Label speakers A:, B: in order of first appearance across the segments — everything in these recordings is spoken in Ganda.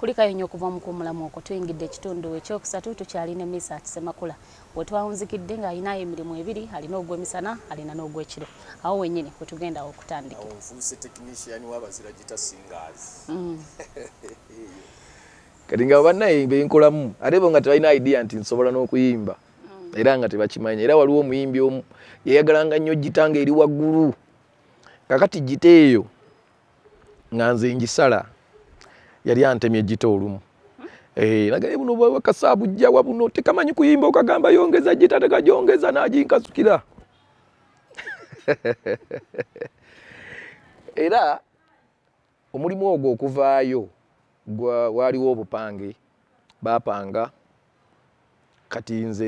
A: kulikayo nnyo okuva mu kumulamu okwo tuyingidde ekitundu ekyokusatu tukyalina Misa Semakula bwe twawunzikidde ng'alina emirimu ebiri alina ogw'emisana alina n'ogw'ekiro awo wennyini kwe tugenda okutandikira
B: ofuuse technician wabazira gita singers
C: kati nga bannaye benkolamu ate bo nga tebalina idea nti nsobola n'okuyimba era nga tebakimanya era waliwo omuyimbi omu yayagalanga nnyo gitanga eri waggulu kakati gita eyo nga nze ngisala yali antemye gita olumu nagaye buno bwakasaabu jjawa buno tekamanyi kuyimba okagamba yongeza gita tekajongeza naginkasukira era omulimu ogwo okuvaayo waliwo obupange bapanga kati nze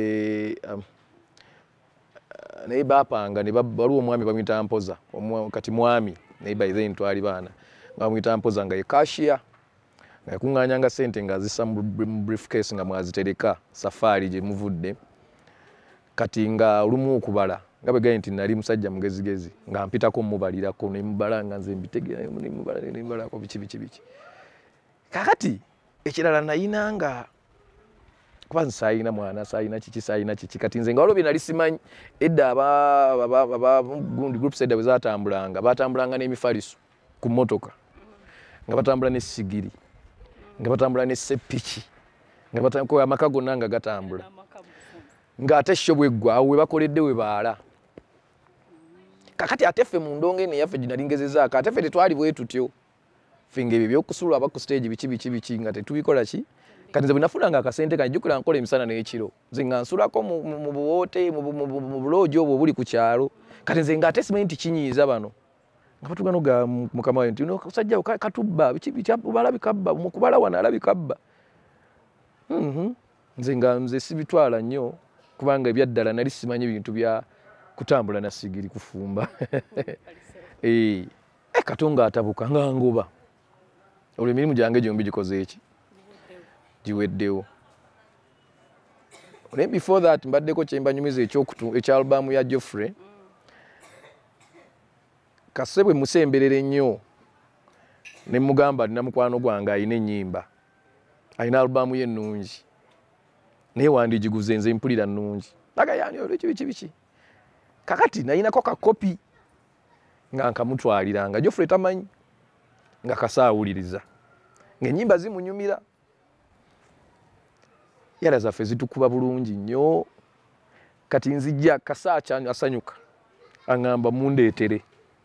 C: naye bapanga waliwo omwami bamwita Mpoza kati mwami naye by then twali baana bamwita Mpoza nga ye cashier nga yakuŋŋaanyanga ssente ng'azissa mu briefcase nga mwazitereka safari gye muvudde kati nga olumu okubala nga bwe gaye nti nali musajja mugezigezi nga mpitako mubalirako ne mubala nga nze mbitegera ne mubalako biki kakati ekirala nayina nga kuba nze saayina mwana saayina kiki kati nze nga waliwo bye nali simanyi edda gundi groups edda bwe zaatambulanga baatambulanga n'emifaliso ku mmotoka nga batambula n'essigiri nga batambula n'essepiki nga batambula amaka gonna nga gatambula ng'ate sho bweggwa awo we bakoledde we baala kakati ate ffe mu ndongo eno eyaffe gye nali ngezezaako ate ffe tetwali bwe tutyo ffe ng'ebyo by'okusulwa aba ku stage biki nga tetubikola ki kati nze bwe nafunanga akasente kanjjukira nkola emisana n'ekiro nze nga nsulako mu buwoote mu buloogi obwo obuli ku kyalo kati nze ng'ate simanyi nti kinyiiza bano nga batugano ga mukama we nti omusajja katubba alabika bba mukubala wano alabika bba nze sibitwala nnyo kubanga ebyaddala nali simanyi bintu bya kutambula na sigiri kufumba Katonga atabuka nga ngoba olwo emirimu gyange gyombi gikoze eki giweddewo naye before that mbaddeko kyembanyumiza ekyalbamu ya Geoffrey kase bwe musemberere nnyo ne mugamba alina mukwano gwange alina ennyimba alina albamu ye ennungi naye wandigiguze nze mpulira nnungi nagayani olwo biki kakati nayinako kakopi nga nkamutwaliranga Geoffrey tamanyi nga kasaawuliriza ng'ennyimba zimunyumira yala zaffe zitukuba bulungi nnyo kati nzijja kasa asanyuka aŋŋamba mundeetere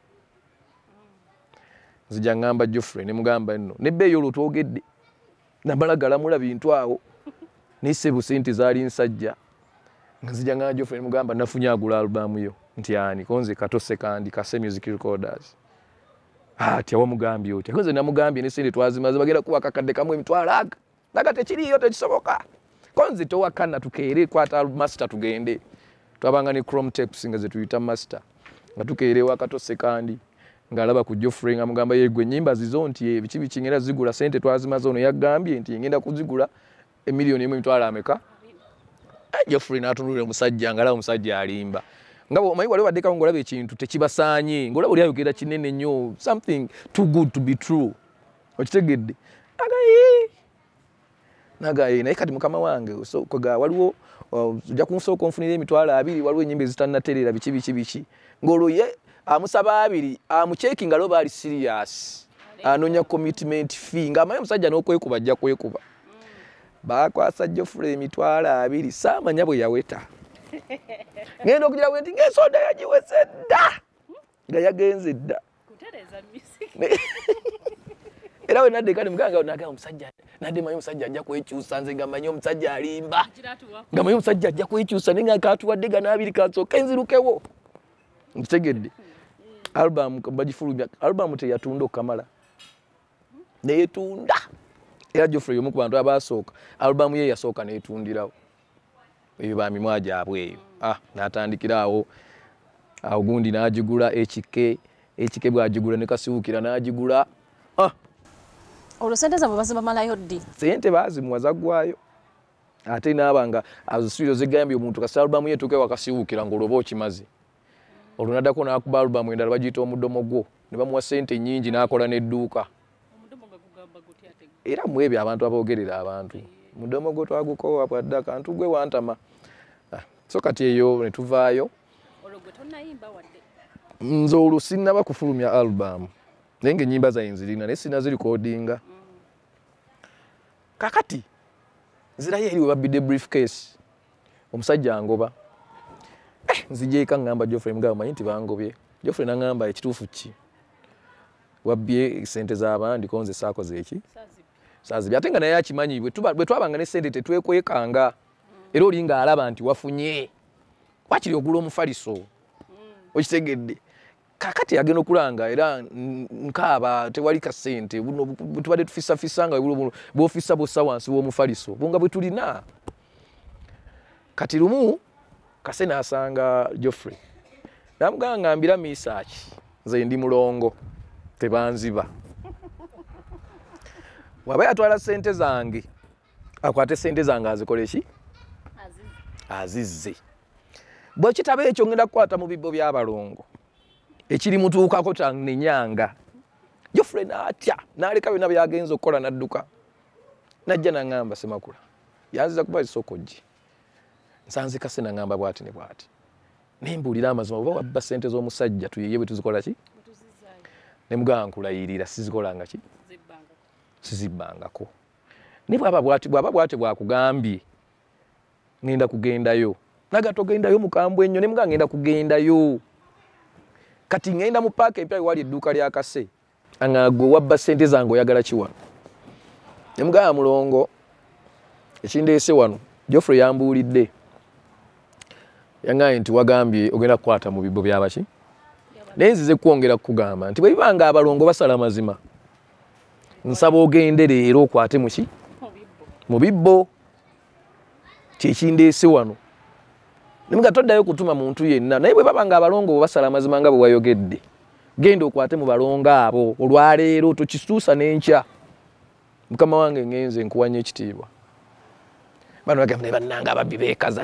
C: nzijja ŋŋamba Geoffrey ne mugamba nno nebbeeyo olwo twogedde namala galamula bintu awo naye ssebo sente zaali nsajja nga nzijja ŋŋamba Geoffrey ne mugamba nafunye agula albamu yo nti ani konze katose kandi Kase Music Recorders ati awamugambye oti nze namugambye ne sente twazimaze bagenda kuwa kakadde kamu emitwalo aga naga tekiriyo tekisoboka konzi towakana tukeere kwata master tugende twabanga ne chrome tapes nga zetuyita master nga tukeere wakatose kandi ngalaba ku Geoffrey nga mugamba yegwe nyimba zizo nti ebiki bikingera zigula sente twazimaze ono yagambye nti ngenda kuzigula emiliyoni emu emitwalo ameka Geoffrey n'atunulira omusajja ngalaba omusajja alimba ngabo omanyi wali baddeka ngolaba ekintu tekibasaanye ngolaba oli ayogera kinene nnyo something too good to be true okitegedde nagaye naye kati mukama wange kwega waliwo ojja kunsooka onfunira emitwalo 2 waliwo ennyimba ezitannatereera biki ng'olwo ye amusaba 2 amuceeki nga loba ali serious anoonya commitment fee ng'amanyi omusajja n'okwekuba ajja kwekuba bakwasa Geoffrey emitwalo 2 saamanya bwe yaweta ngenda okugira bwe nti ng'ensoda yagiwese dda nga yagenze dda era we naddeka ne muganga nagamba omusajja nadde manyi omusajja ajja kwekyusa nze nga manyi omusajja alimba nga manyi omusajja ajja kwekyusa naye nga katuwadde gana 2 kansooka enzirukewo nkitegedde album bagifulumya album teyatunda okamala neetunda era Geoffrey omu ku bantu abasooka album ye yasooka neetundirawo ebyo bamimwa gyabwe eyo n'atandikira awo gundi n'agigula ekike bw'agigula ne Kasiwukira n'agigula
A: olwo sente zaabwe bazibamalayo ddi
C: sente baazimuwa zaggwayo ate naabanga azisuiro zigambye omuntu kasi albamu yetuuke Wakasiwukira ng'olwoba okimaze olwo naddako n'akuba albamu endala bagiyita omudomo gwo ne bamuwa sente nnyingi n'akola n'edduuka
A: omudomo gwe gugamba gutya ate
C: era mwebyo abantu aboogerera abantu mudomo gwo twagukowa bwadde akantu gwe wantama so kati eyo ne tuvaayo
A: olwo tonnayimba wadde
C: nze olwo sinnaba kufulumya album naye ng'ennyimba zaye nzirina naye sina zirikodinga kakati nzirayo eri we babbidde briefcase omusajja angoba nzijeeka ngamba Geoffrey mugabo manyi nti bangobye Geoffrey nangamba ekituufu ki wabbye sente z'abandi konze saakoze eki saazibye ate nga naye akimanyi bwe twabanga ne sente tetwekwekanga era olinga alaba nti wafunye wakiri ogula omufaliso okitegedde kakati agenda okulanga era nkaaba tewali kasente tubadde tufisafisa nga bwofisa bossa wansi w'omufaliso bunga bwe tulina kati lumu kase n'asanga Geoffrey namugamba ngambira misaaki nze ndi mulongo tebanziba waba yatwala sente zange akwate sente zange azikole ki azizze bwe kitaba ekyo ngenda kukwata mu bibbo by'abalongo ekiri mutuukako tannenyanga Geoffrey n'atya n'aleka byonna byagenza okukola n'adduka najja n'aŋŋamba Semakula yanziza kuba isokojji nsanze kase n'aŋŋamba bw'ati ne bw'ati naye mbuulira amazima oba wabba sente z'omusajja tuyiye bwe tuzikola ki ne mugamba nkulayirira sizikolanga ki sizibbangako naye bw'aba bw'ati bwakugambye ngenda kugendayo naga togendayo mukambwe ennyo ne mugamba ngenda kugendayo kati ngenda mu paaka empya wali edduuka lya kase angagwe wabba sente zange oyagala ki wano ne mugamba mulongo ekindeese wano Geoffrey yambuulidde yangaye nti wagambye ogenda kukwata mu bibbo byabaki naye nzize kwongera kukugamba nti bwe bibanga abalongo basala mazima nsaba ogende leero okwate muki mu bibbo kyekindeese wano nimuga toddayo kutuma muntu yenna naye bwe babanga abalongo basala mazima nga bwe wayogedde genda okwate mu balongo abo olwaleero tokisuusa n'enkya mukama wange ngenze nkuwanya ekitiibwa bano bagamba ne bannanga ababbi beekaza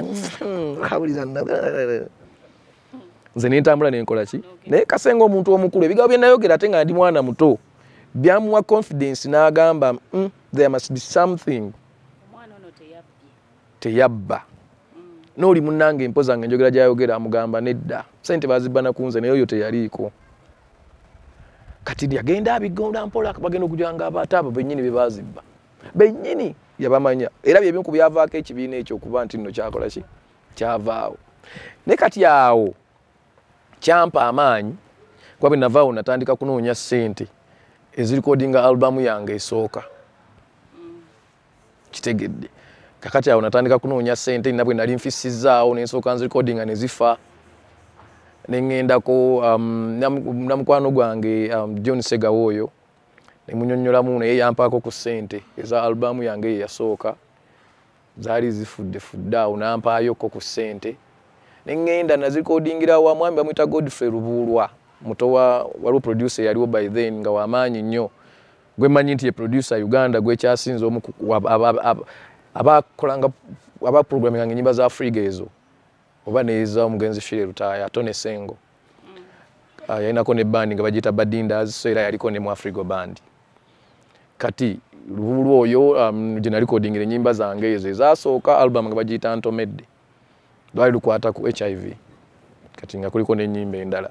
C: nze nentambula nenkola ki naye kasenga omuntu omukulu ebigabo bye nayogera ate nga ndi mwana muto byamuwa confidence n'agamba there must be something teyabba n'oli munnange empoza nga enjogera gyayogera amugamba nedda sente bazibba nakunze naye oyo teyaliiko kati yagenda abigonda mpola bagenda okujanga abaate abo bennyini be bazibba bennyini yabamanya era byebyo ku byavaako ekibiina ekyo okuba nti nno kyakola ki kyavaawo naye kati awo kyampa amaanyi kuba bwe navaawo natandika kunoonya ssente ezirikodinga albamu yange esooka kitegedde kakati awo natandika kunoonya ssente nina bwe nali nfisizaawo nensooka nzirikodinga ne zifa nengendako namukwano gwange John Segawo oyo nemunyonnyolamu naye yampaako ku ssente eza albamu yange ye yasooka zaali zifudde awo nampaayoko ku ssente nengenda nazirikodingira wa mwami bamuyita Godfrey Lubuulwa muto waliwo producer yaliwo by then nga wamaanyi nnyo gwe manyi nti ye producer Uganda gwekyasinze omu abakolanga abaprogramming ennyimba za Africa ezo oba neeza omugenzi Shire Lutaaya Tone Sengo yalinako ne bandi nga bagiyita Badindas so era yaliko ne mu Africa band kati Lubuulwa oyo gye nalikodingira ennyimba zange ezo ezasooka album nga bagiyita Ntomedde lwali lukwata ku HIV kati nga kuliko n'ennyimba endala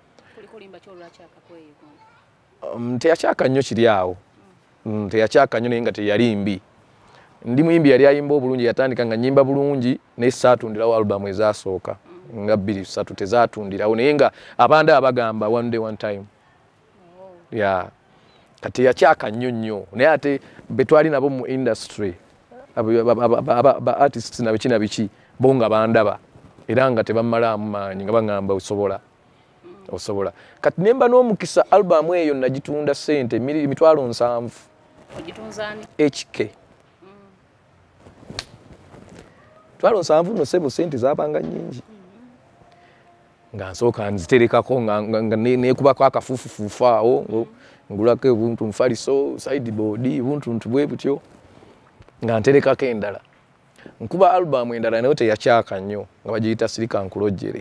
C: teyakyaka nnyo kiri awo teyakyaka nnyo naye nga teyali mbi ndi muyimbi yali ayimba obulungi yatandika nga nnyimba bulungi naye saatundirawo albamu ezasooka nga 2-3 tezaatundirawo naye nga abandi abagamba one day one time ya kati yakyaka nnyo naye ate betwali nabo mu industry aba artists na biki na biki bo nga bandaba era nga tebamalaamu maanyi nga baŋŋamba osobola kati nemba n'omukisa albamu eyo nagitunda ssente 7,000 HK 7,000 no sebo sente zabanga nnyingi nga nsooka nziterekako nga neekubako akafuufufuufu awo ngulako ebuntu nfaliso sideboard buntu bwe butyo nga nterekako endala nkuba albamu endala nayo teyakyaka nnyo nga bagiyita Sirika Nkulojjere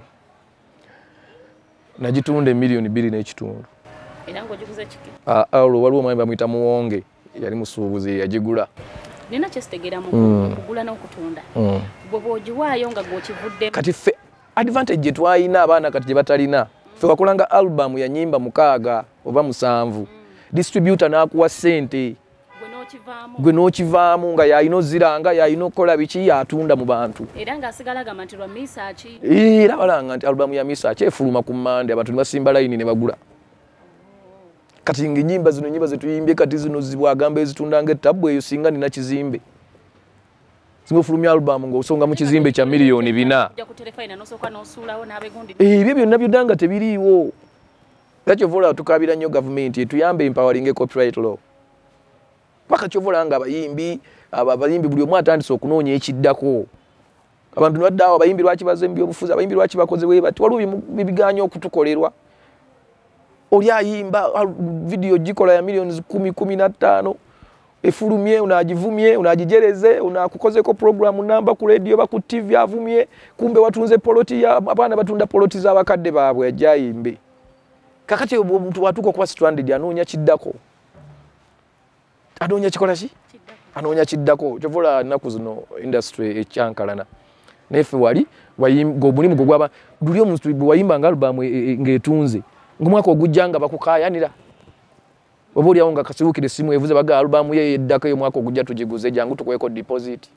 C: nagitunda 2,2 era ng'ogikuze kiki waliwo omwami bamuyita Muwonge yali musuubuzi yagigula.
A: Nina kyesitegeera mu kugula n'okutunda. Bwe bw'ogiwaayo nga gw'okivudde.
C: Kati ffe advantage gye twalina abaana kati gye batalina. Ffe wakolanga album ya nnyimba 6 oba 7. Distributor n'akuwa ssente. Gwe n'okivaamu nga yalina oziranga yalina okukola biki yatunda mu bantu.
A: Era ng'asigala agamba nti lwa Misaki.
C: Era balanga nti album ya Misaki efuluma ku Mande abantu ne basimba layini ne bagula. Kati ng'ennyimba zino nyimba zetuyimbye kati zino zibwagamba ezitunda ng'ettabu eyo singa nina kizimbe. Zimufulumya album ng'osonga mu kizimbe kya miliyoni 4.
A: Ojja kuterefayina n'osooka n'osuulawo n'abegundi.
C: Ebyo byonna byonna tebiriiwo. Kyokvola tukabira nnyo gavumenti etuyambe empowering copyright law. Paka kyovola nga abayimbi buli omu atandise okunoonya ekiddako. Abantu baddawo abayimbi lwaki bazembi obufuzi abayimbi lwaki bakoze bwe bati waliwo bibiganya okutukolerwa. Oli ayimba video gikola ya millions 10-15 efulumye unagivumye unagijereze unakukozeko program namba ku radio ba ku TV avumye kumbe watunze poloti ya abana batunda poloti za bakadde baabwe ajayimbe. Kakati omuntu watuko kwa stranded anoonya kiddako. Anoonya kikola ki? Anoonya kiddako. Kyovola nnaku zino industry ekyankalana. Nefe wali wayimba omulimu gwaba duli omuntu bwe wayimba nga album ng'etunze. Ngumwaka ogujjanga bakukayanira. Obuli awo nga kasiwukire simu evuze baga album ye yeddako yo mwaka ogujja tugiguze jangu tukweko deposit.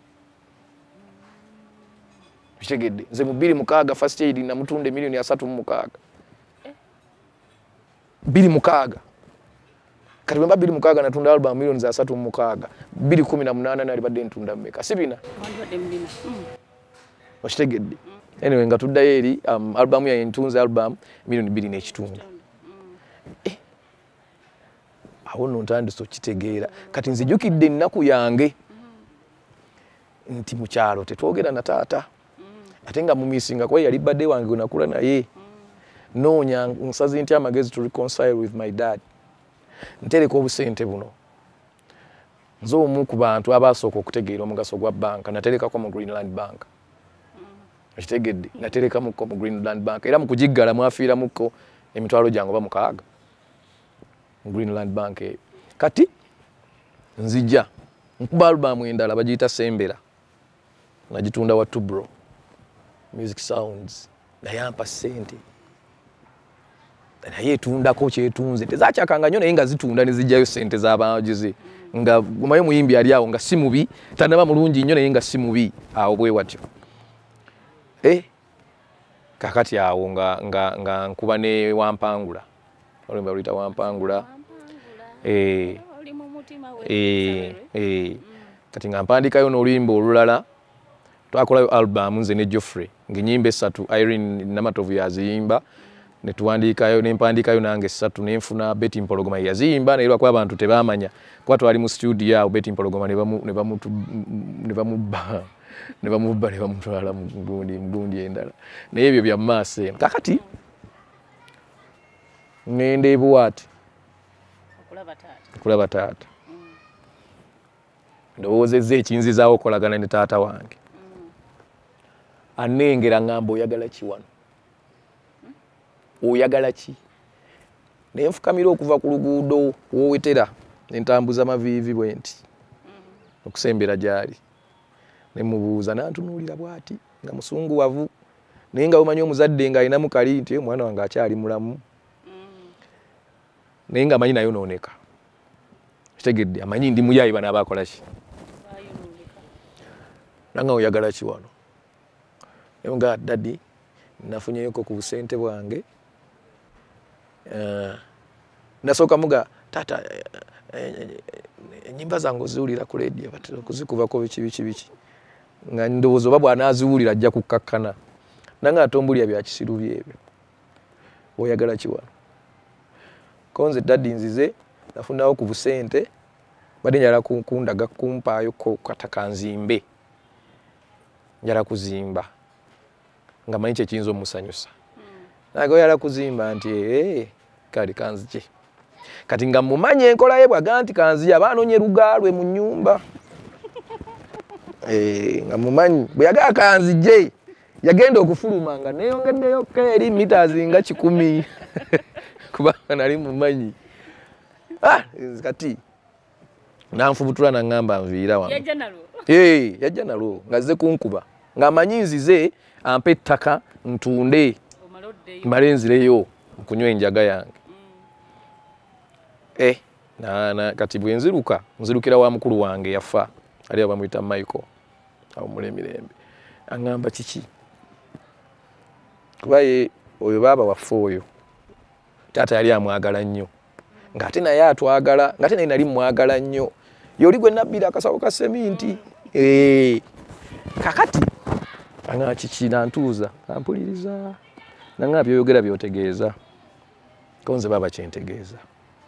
C: Bitegedde. Nze mu 2 first aid na mutunde milioni 3 2 kati bamba 2 natunda album milioni 3 218 nali badde ntunda mmeka sibina Washitegedde. Anyway nga tuddayo eri album ya ntunze album milioni 2 n'ekitundu. Awo nno ntandise okitegeera kati nzijukidde ennaku yange nti mu kyalo tetwogera na taata ate nga mumisinga kwa yali badde wange nakula naye noonya nsazi nti amagezi to reconcile with my dad ntereka obusente buno nze omu ku bantu abasooka okutegeera omugaso gwa banka naterekako mu Greenland Bank ekitegedde natereka mu Greenland Bank era mu kugiggala mwafiira muko emitwalo gyange oba 6 mu Greenland Bank eyo kati nzija nkuba album endala bagiyita Sembera nagitunda wa Tubro Music Sounds nayampa sente naye etundako kyetunze tezakyakanga nnyo naye nga zitunda ne zijjayo sente z'abagize nga gumayo muyimbi ali awo nga si mubi tanaba mulungi nnyo naye nga si mubi awo bwe watyo kakati awo nga nkuba ne Wampangula olumba luyita Wampangula
A: oli mu mutima we
C: kati nga mpandikayo n'oluyimba olulala twakolayo album nze ne Geoffrey ng'ennyimba 3 Irene Namatovu yaziyimba ne tuwandiikayo n'empandiikayo nange 3 n'enfuna Betty Mpologoma yaziyimba naye lwakuba abantu tebaamanya kuba twali mu studio awo Betty Mpologoma ne bamubba ne bamutwala mu gundi endala naye ebyo bya maaso eno kakati ngende ebuwaati okulaba taata ndowoozezza ekiyinzizaawo okolagana ne taata wange anengera ngamba oyagala ki wano oyagala ki naye nfukamira okuva ku luguudo woowetera nentambuza maviivi bwe nti okusembera gyali ne mubuuza nantunuulira bw'ati nga musunguwavu naye nga bumanyi omuzadde nga alinamu kali nti omwana wange akyali mulamu naye nga amanyi nayonooneka kitegedde amanyi ndi muyayi bano abakola ki nanga oyagala ki wano naye nga dadi nafunyeyoko ku busente bwange nasooka muga taata ennyimba zange oziwulira ku leediyo batera okuzikubako biki nga ndowooza oba bw'anaaziwulira ajja kukkakkana nanga atombulya bya kisiru byebyo oyagala ki wano konze dadi nzize nafunawo ku busente badde njala kundaga kumpaayo kataka nzimbe njala kuzimba nga manyi kyekiyinza omusanyusa naye oyala kuzimba nti kali kanzije kati nga mumanyi enkola ye bwaga nti kanzije abaanonye lugalwe mu nnyumba nga mumanyi bwe yagaa kanzije yagenda okufuluma nga neyongeddeyo eri meters nga 10 kubanga nali mumanyi kati nanfubutula nangamba nviira wano
A: yajja nalwo
C: yajja nalwo ngazze kunkuba ng'amanyi nzize ampe ettaka ntunde male nzireyo nkunywa enjaga yange kati bwe nzirukira wa mukulu wange yafa ali abamuyita Michael awo mulemirembe aŋŋamba kiki kuba oyo baaba waffe oyo taata yali amwagala nnyo ng'ate naye atwagala ng'ate naye nali mwagala nnyo yoli gwe nabbira akasawo ka seminti kakati aŋŋamba kiki nantuuza ampuliriza naŋŋamba byoyogera byotegeeza ko nze baaba kyentegeeza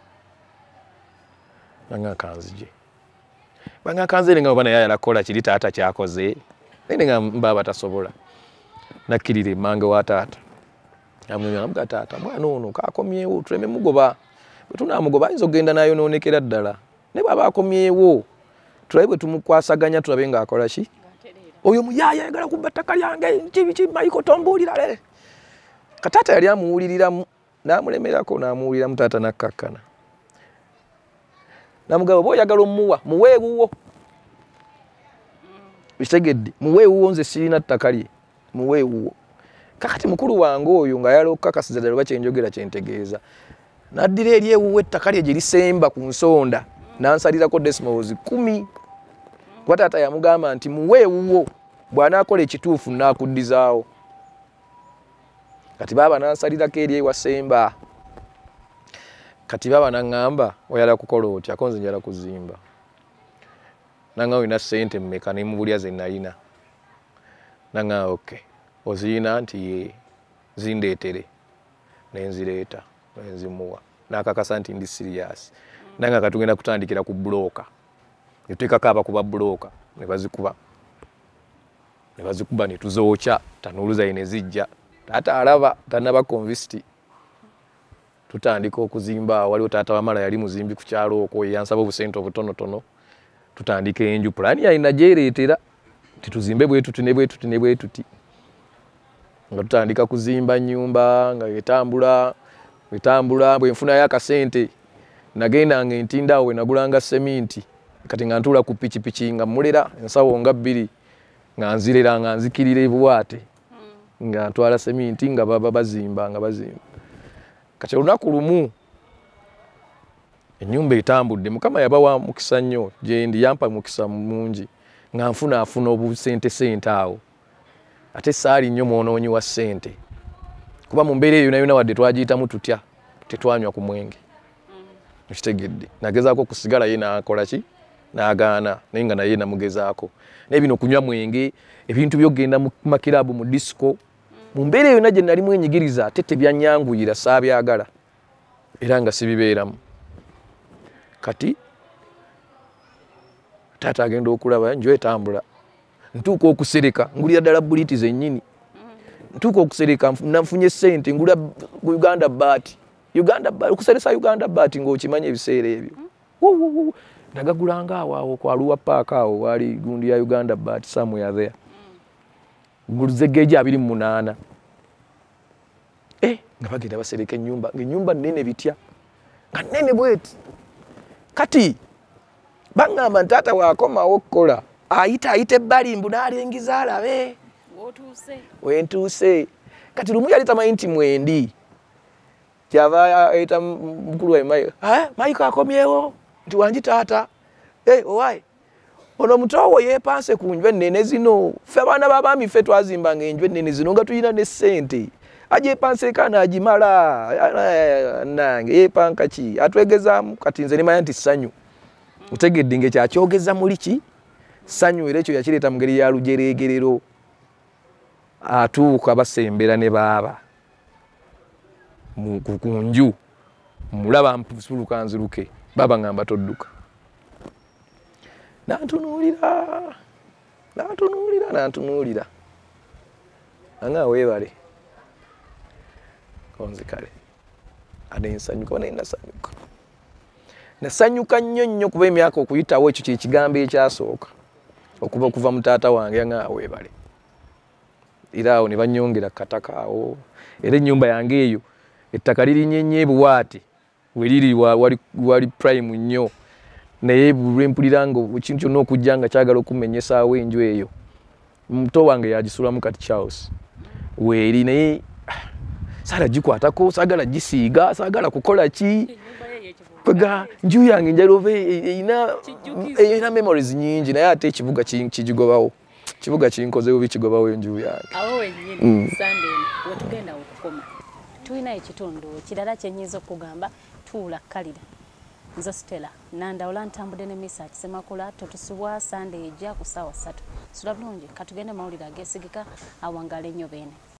C: naŋŋamba kanzije banga kanzire nga bana yaya lakola kiri taata kyakoze nene nga mbaba tasobola nakirire mange wa taata amwenya namuga taata mwana ono kakomyewo tuleme mugoba tunamugoba ayinza ogenda nayo nonekera ddala ne baba akomyewo tulabe bwe tumukwasaganya tulabe nga akola ki oyo muyaya ayagala kubba ttaka lyange kibiki Michael tombuulira le kataata yali amuwuliriramu n'amulemerako n'amuwuliramu taata nakkakkana namugabo boyagala omuwa muweewuwo bitegedde muweewuwo nze sirina ttaka lye muweewuwo kakati mukulu wange oyo nga yalokakasiza ddala oba kyenjogera kyentegeeza naddira eryewuwo ettaka lye gye lisemba ku nsonda nansalirako decimals 10 kuba taata yamugamba nti muweewuwo bw'anaakola ekituufu naakuddizaawo kati baaba nansalirako eryewasemba kati baba naŋŋamba oyala kukola otya ko nze njala kuzimba naŋŋamba olina ssente mmeka ne mubulya ze nalina naŋŋamba okay ozirina nti ye zindeetere nenzireeta nenzimuwa n'akakasa nti ndi serious nanga katugenda kutandikira ku bulooka netuteekako abakuba bulooka ne bazikuba ne tuzookya tanuuluza ye ne zijja taata alaba tanaba convinced tutandika okuzimba waliwo taata wamala yali muzimbi ku kyalo okwo yansaba obusente obutonotono tutandika enju pulaani yalina gyereetera tituzimbe bwe tuti ne bwe tuti ne bwe tuti nga tutandika kuzimba nnyumba nga etambula bwe nfunayo akasente nagendanga entindaawo we nagulanga seminti kati nga ntuula ku pikipiki nga mulera ensawo nga 2 nga nzirera nga nzikirira ebwate nga ntwala seminti nga baba bazimba kati olunaku lumu ennyumba etambudde mukama yabawa mukisa nnyo gyendi yampa mukisa mungi nga nfunaafuna obusente awo ate saali nnyo mwonoonyi wa ssente kuba mu mbeera eyo nayona wadde twagiyitamu tutya tetwanywa ku mwenge ekitegedde nagezaako kusigala ye nakola ki n'agaana naye nga naye namugezaako naye bino okunywa mwenge ebintu byogenda mu makirabu mu disco mu mbeera eyo na gye nali mwenyigiriza ate tebyanyanguyira saabyagala era nga sibibeeramu kati taata agenda okulaba njo etambula ntuuka okusereka ngulira ddala buliti zennyini ntuuka okusereka nanfunye ssente ngula Uganda Bat okuseresa Uganda Bat ng'okimanya ebiseera ebyo nagagulanga awo kwa Luwa Park awo wali gundi ya Uganda Bat somewhere there nguluze geji 28 nga bagenda basereka ennyumba nnene bitya nga nnene bweti kati baŋŋamba ntaata waakomawo okukola ayita ebbalimbu n'alengiza alabe wentuuse kati lumu yali tamanyi nti mwendi kyava ayita mukulu wae Maiko akomyewo nti wangi taata owaye ono mutowo yeepanse ku nju ennene zino ffe abaana b'abaami ffe twazimbanga enju ennene zino nga tulina ne ssente ajeepanseeko anaagimala nange yeepanka ki atwegezaamu kati nze nemanya nti ssanyu otegedde ng'ekyakyogeza muli ki ssanyu era ekyo yakireeta mu ngeri ya lujeregerero atuuka basembera ne baaba ku nju mulaba mpusuluka nziruke baba ngamba todduka nantunuulira anga weebale konze kale ade nsanyuka naye nasanyuka nnyo kuba emyaka okuyitawo ekyo kyekigambo ekyasooka okuva mu taata wange anga weebale era awo ne banyongera kataka awo era ennyumba yange eyo ettaka lirinnye nnyo ebuwaate we liri wali prime nnyo naye bulwempulira nga ekintu kyonna okujja nga kyagala okumenyesaawo enju eyo muto wange yagisulamu kati Charles weeri naye saagala gikwatako saagala gisiiga saagala kukola ki kwega nju yange njaloba eyina memories nyingi naye ate ekibuga kigigobawo kibuga kinkozewo bikigobawo enju yange
A: awo wenyini Sunday wetugenda okukoma tulina ekitundu kirala kyenyiza okugamba tuula kalira nze Stella nandawula ntambudde ne Misa Semakula totusubwa Sunday ejja ku ssaawa 3 sula bulungi katugende mawulire agesigika awangala ennyo beene